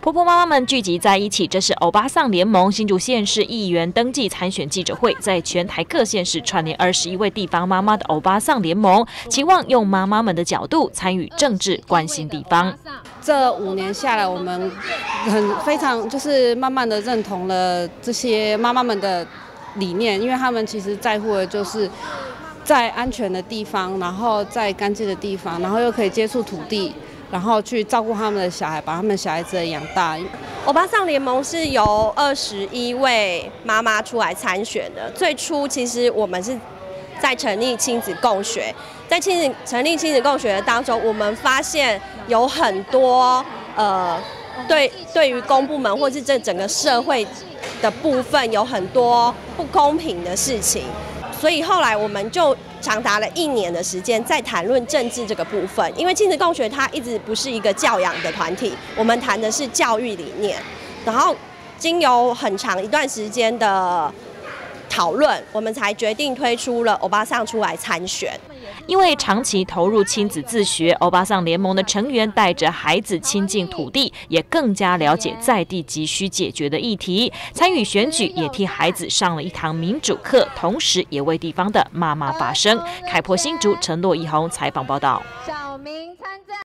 婆婆妈妈们聚集在一起，这是欧巴桑联盟新竹县市议员登记参选记者会，在全台各县市串联21位地方妈妈的欧巴桑联盟，期望用妈妈们的角度参与政治，关心地方。 这5年下来，我们非常就是慢慢的认同了这些妈妈们的理念，因为他们其实在乎的就是在安全的地方，然后在干净的地方，然后又可以接触土地。然后去照顾他们的小孩，把他们小孩子养大。 欧巴桑联盟是由21位妈妈出来参选的。最初其实我们是在成立亲子共学，在成立亲子共学的当中，我们发现有很多对于公部门或是这整个社会的部分有很多不公平的事情，所以后来我们就长达了1年的时间在谈论政治这个部分，因为亲子共学它一直不是一个教养的团体，我们谈的是教育理念。然后经由很长一段时间的讨论，我们才决定推出了欧巴桑出来参选。 因为长期投入亲子自学，欧巴桑联盟的成员带着孩子亲近土地，也更加了解在地急需解决的议题。参与选举，也替孩子上了一堂民主课，同时也为地方的妈妈发声。开播新竹陈洛一红采访报道。